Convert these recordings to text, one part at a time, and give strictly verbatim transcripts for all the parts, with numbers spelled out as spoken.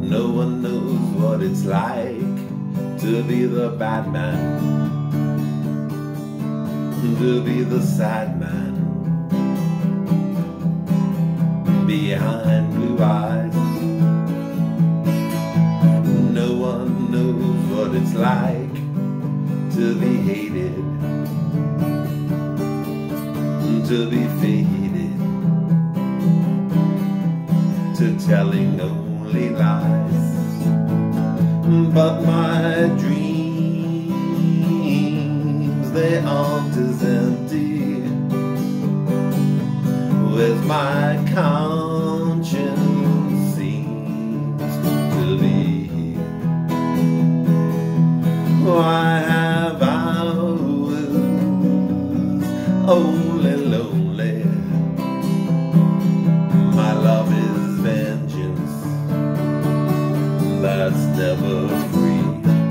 No one knows what it's like to be the bad man, to be the sad man behind blue eyes. No one knows what it's like to be hated, to be faded, to telling only lies. But my dreams, they aren't as empty as my conscience seems to be. Why have hours only lonely? My love is vengeance that's never free.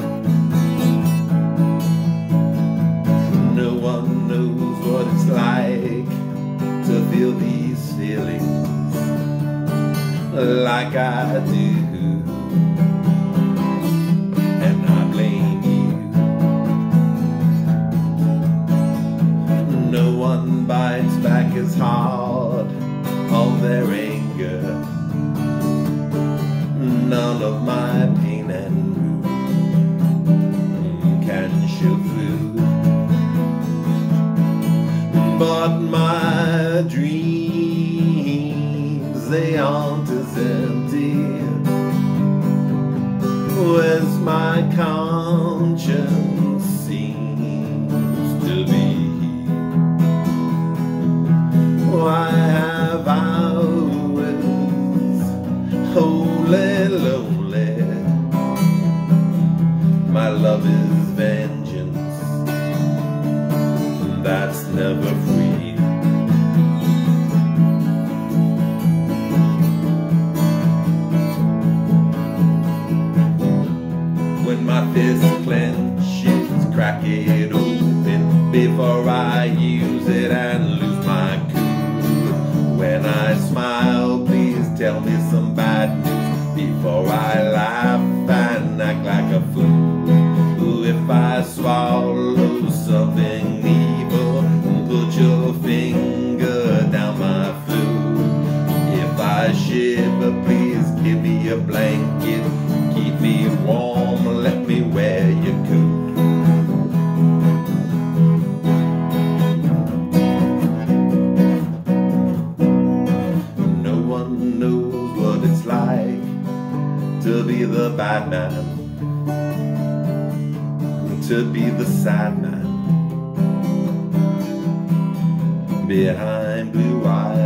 No one knows what it's like to feel these feelings like I do, and I blame you. No one bites back as hard on their anger. None of my pain and ruin can show through. But my dreams, they aren't as empty as my conscience seems to be. Why have hours wholly lonely? My love is vengeance that's never free. When my fist clenches, crack it open before I use it and lose my cool. When I smile, please tell me some bad news before I laugh and act like a fool. If I swallow something evil, put your finger down my throat. If I shiver, please give me a blanket. Keep me warm, let me wear your coat. No one knows what it's like to be the bad man, to be the sad man behind blue eyes.